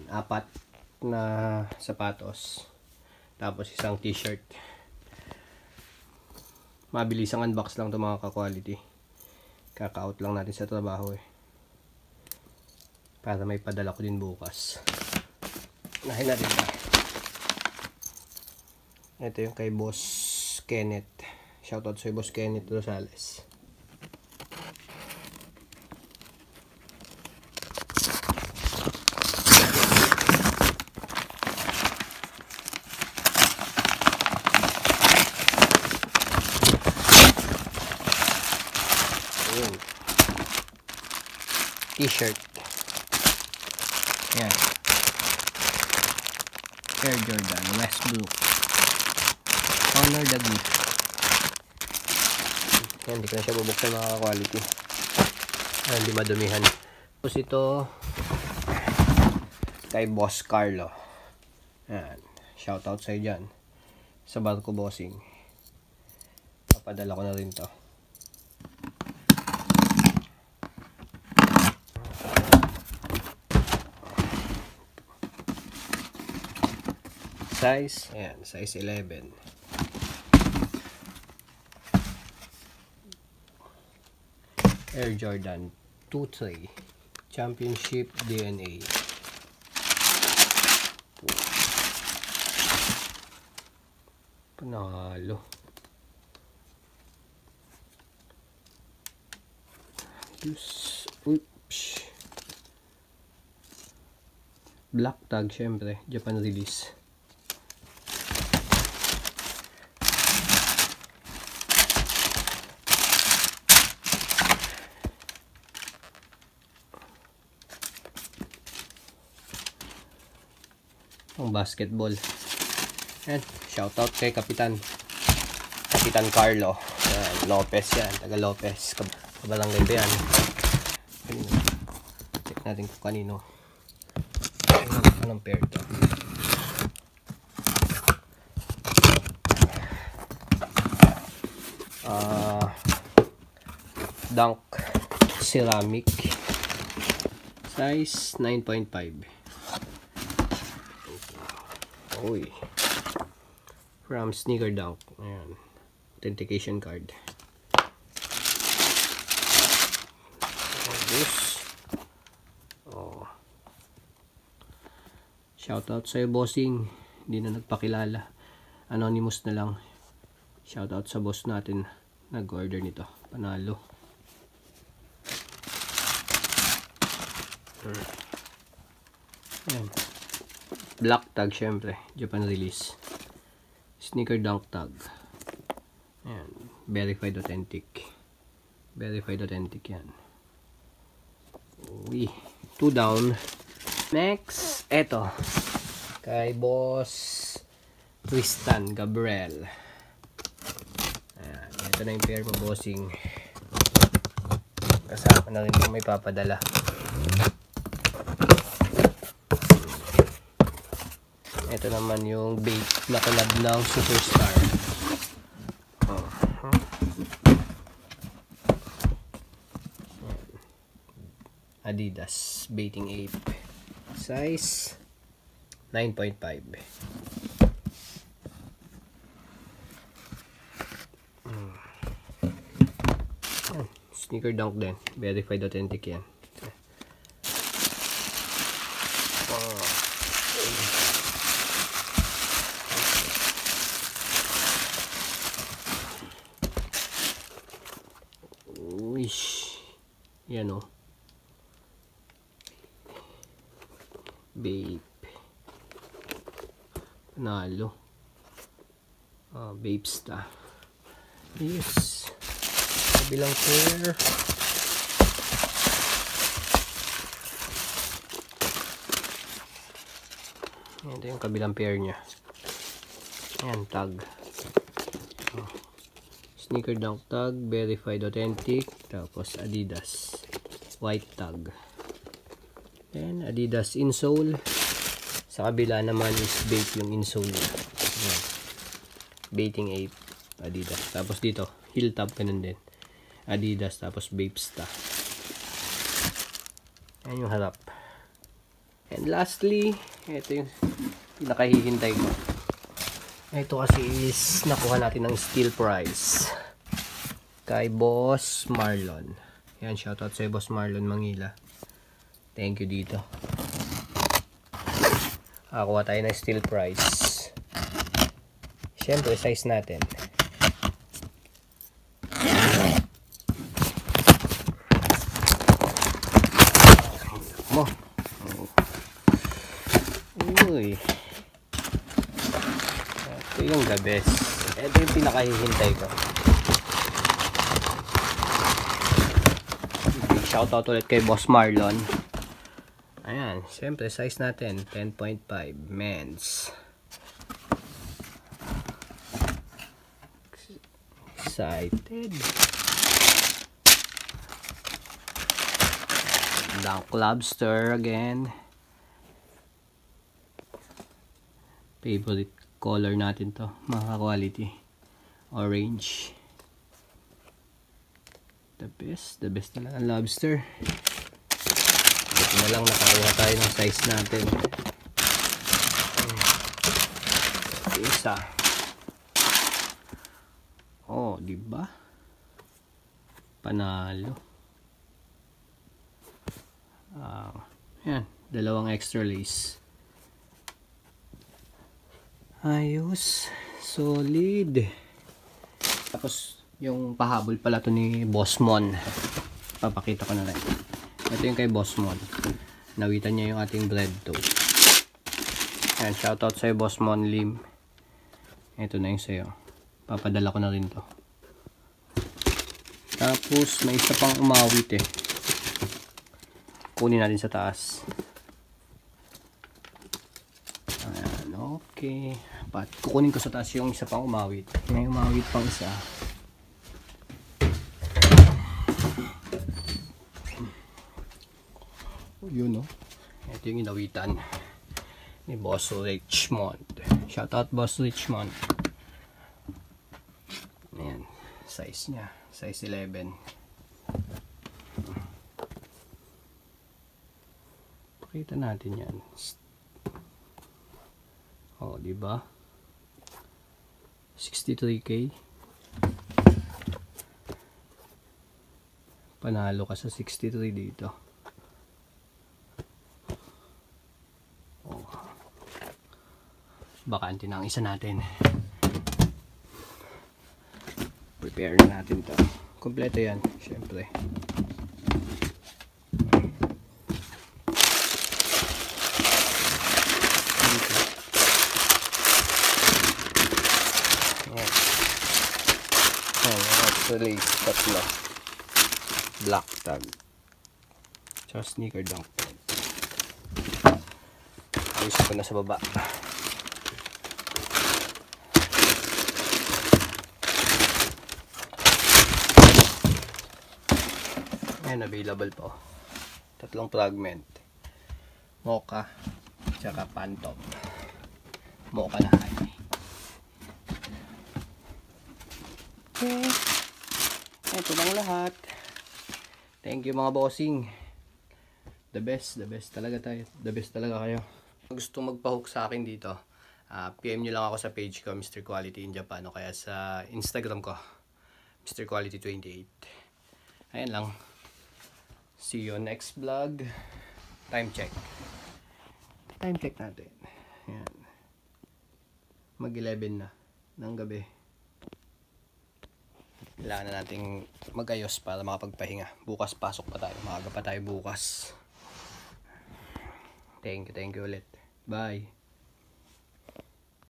4 na sapatos. Tapos isang t-shirt. Mabilis ang unbox lang to mga ka-quality. Kaka-out lang natin sa trabaho eh. Para may padala ko din bukas. Unahin natin ito. Ito yung kay Boss Kenneth. Shoutout sa Boss Kenneth Rosales. T-shirt. Yan. Air Jordan Westbrook. Honor the gift. Yan, hindi ko na siya bubuksan mga quality. Hindi madumihan. Tapos ito kay Boss Carlo. Yan. Shoutout sa'yo dyan. Sa Barko Bossing. Papadala ko na rin to. Size, ayan, size 11. Air Jordan 2-3 Championship DNA. Panalo. Oops. Black tag, syempre, Japan release. Ang basketball. And shoutout kay Kapitan Carlo Lopez yan, taga Lopez, kabalangay ba yan. Check natin kung kanino. Anong pair to. Dunk ceramic, size 9.5. Uy. From Sneaker Dunk. Ayan. Authentication card. This. Oh. Shoutout sa'yo, bossing. Hindi na nagpakilala. Anonymous na lang. Shoutout sa boss natin. Nag-order nito. Panalo. Ayan. Black tag, syempre, Japan release. Sneaker Dunk tag. Ayan, verified authentic. Verified authentic yan. Uy, 2 down. Next, eto. Kay Boss Tristan Gabriel. Ayan, ito na yung pair mo, bossing. Kasama na rin kung may papadala. Ito naman yung bait na collab ng Superstar. Adidas Baiting Ape. Size 9.5. Sneaker Dunk din. Verified authentic yan. Yan o. Babe. Panalo. Babesta. Yes. Kabilang pair. Ito yung kabilang pair nya. Ayan, tag. Sneaker Dunk tag, verified authentic, tapos Adidas white tag. Then Adidas insole. Sa kabila naman is bait yung insole niya. Baiting Ape Adidas. Tapos dito, heel tab ganun din. Adidas tapos Babesta. Ayan yung harap. And lastly, ito yung pinakahihintay ko. Ito kasi is nakuha natin ng steel price kay Boss Marlon. Yan, shoutout sa Boss Marlon Mangila. Thank you dito. Kuha tayo ng steel price. Siyempre, size natin. Mo. Uy. Ito yung the best. Ito yung pinakahihintay ko. Big shoutout ulit kay Boss Marlon. Ayan, siyempre size natin 10.5 men's. Excited. Dunk lobster again. Favorite color natin to, mga quality. Orange. The best talaga ang lobster. Ito na lang, nakakuha tayo ng size natin. Isa. Oh, diba? Panalo. Yan, dalawang extra lace. Ayos, solid. Tapos yung pahabol pala to ni Boss Mon. Papakita ko na rin. Ito yung kay Boss Mon. Nawitan niya yung ating bread toast. Ayan, shoutout sa'yo Boss Mon Lim. Ito na yung sa'yo. Papadala ko na rin to. Tapos may isa pang umawit eh. Kunin natin sa taas. Ayan, okay. Kukunin ko sa taas yung isa pang umawit. May umawit pang isa. Yun, no? Ito yung inawitan ni Boss Richmond. Shoutout Boss Richmond. Ayan, size niya. Size 11. Pakita natin yan. Oh, diba? 63K. Panalo ka sa 63 dito. Oh. Bakante na ang isa natin. Prepare na natin to. Kompleto yan, syempre. Actually, tatlo. Black tag. Tsaka sneaker dunk. Ayos ko na sa baba. Ayan, available po. Tatlong fragment. Mocha. Tsaka pantop. Mocha na high. Okay. Ito lang lahat. Thank you mga bossing. The best talaga tayo. The best talaga kayo. Kung gusto magpa-hook sa akin dito, PM nyo lang ako sa page ko, Mr. Quality in Japan, o kaya sa Instagram ko, Mr. Quality 28. Ayan lang. See you next vlog. Time check. Time check natin. Ayan. Mag-11 na ng gabi. Kailangan na nating mag-ayos para makapagpahinga. Bukas pasok pa tayo. Maaga pa tayo bukas. Thank you ulit. Bye.